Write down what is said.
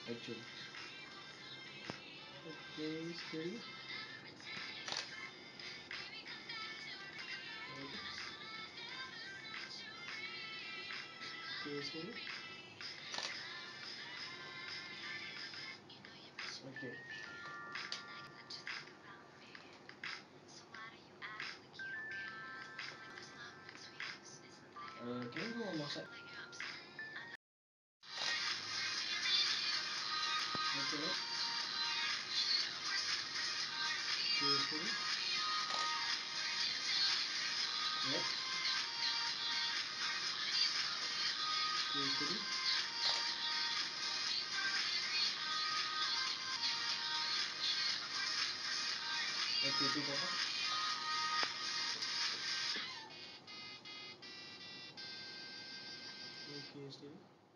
actually. Okay, steady. Okay, okay, steady. Okay. Can you go one more side? Okay, okay, steady. Yeah, okay, steady. Okay, two papa. Okay, steady.